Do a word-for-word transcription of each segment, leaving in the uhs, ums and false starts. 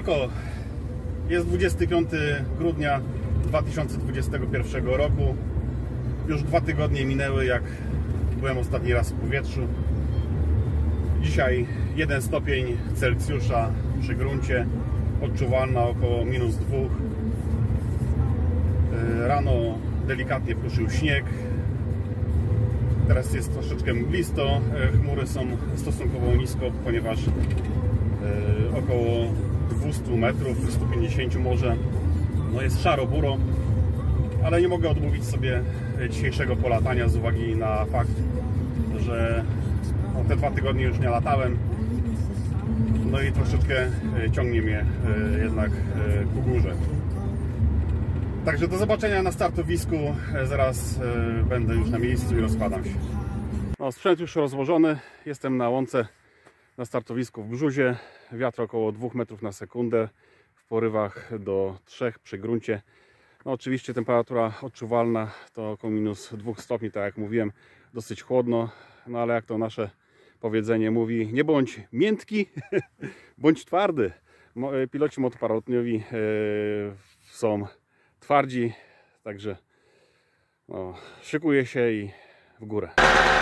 Siemanko, jest dwudziestego piątego grudnia dwa tysiące dwudziestego pierwszego roku. Już dwa tygodnie minęły, jak byłem ostatni raz w powietrzu. Dzisiaj jeden stopień Celsjusza przy gruncie, odczuwalna około minus dwóch. Rano delikatnie pruszył śnieg. Teraz jest troszeczkę mglisto, chmury są stosunkowo nisko, ponieważ około dwieście metrów, sto pięćdziesiąt może. No jest szaro-buro, ale nie mogę odmówić sobie dzisiejszego polatania z uwagi na fakt, że no, te dwa tygodnie już nie latałem. No i troszeczkę ciągnie mnie jednak ku górze. Także do zobaczenia na startowisku. Zaraz będę już na miejscu i rozkładam się. No, sprzęt już rozłożony. Jestem na łące na startowisku w Brzuzie. Wiatr około dwóch metrów na sekundę. W porywach do trzech przy gruncie. No, oczywiście temperatura odczuwalna to około minus dwóch stopni, tak jak mówiłem. Dosyć chłodno. No ale jak to nasze powiedzenie mówi, nie bądź miętki, bądź twardy. Piloci motoparolotniowi są twardzi, także no, szykuję się i w górę.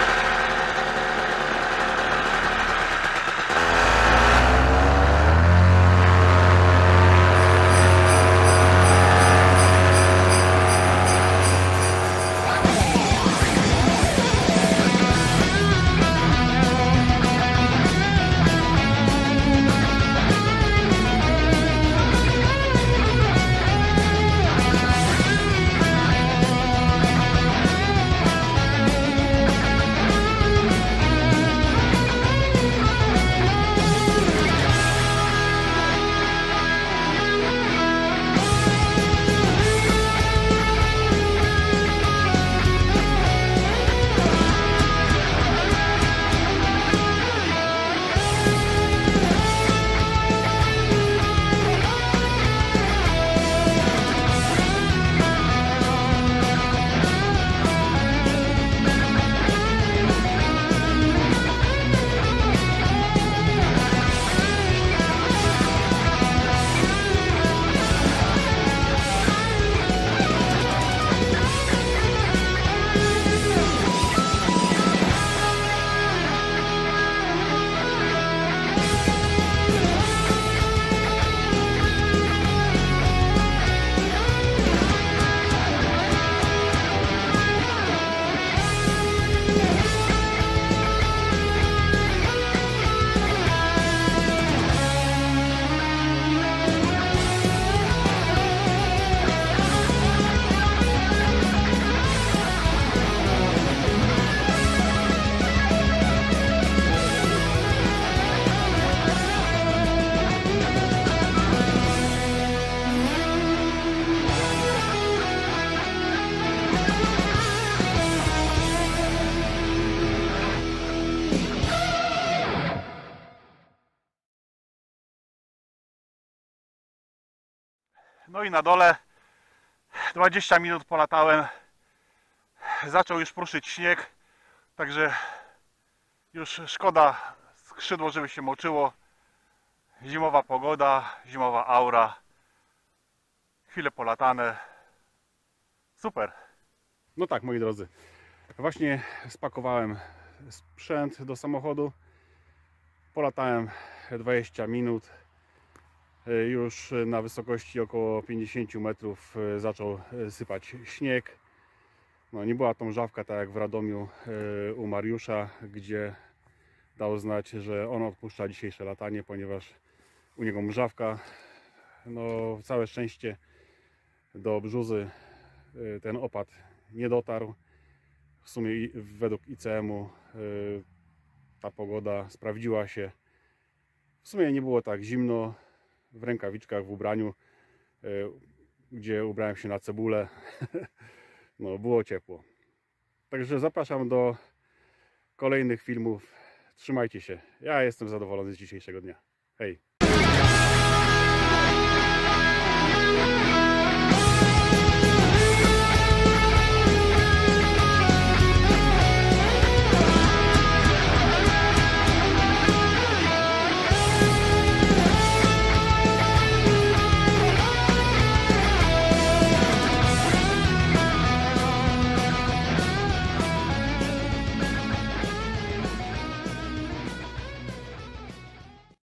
No i na dole dwadzieścia minut polatałem. Zaczął już pruszyć śnieg, także już szkoda skrzydło, żeby się moczyło. Zimowa pogoda, zimowa aura. Chwile polatane. Super. No tak, moi drodzy. Właśnie spakowałem sprzęt do samochodu. Polatałem dwadzieścia minut. Już na wysokości około pięćdziesięciu metrów zaczął sypać śnieg. No, nie była to mrzawka tak jak w Radomiu u Mariusza, gdzie dał znać, że on odpuszcza dzisiejsze latanie, ponieważ u niego mrzawka. No, całe szczęście do Brzuzy ten opad nie dotarł. W sumie według I C M-u ta pogoda sprawdziła się. W sumie nie było tak zimno. W rękawiczkach, w ubraniu, gdzie ubrałem się na cebulę, no było ciepło. Także zapraszam do kolejnych filmów. Trzymajcie się. Ja jestem zadowolony z dzisiejszego dnia. Hej!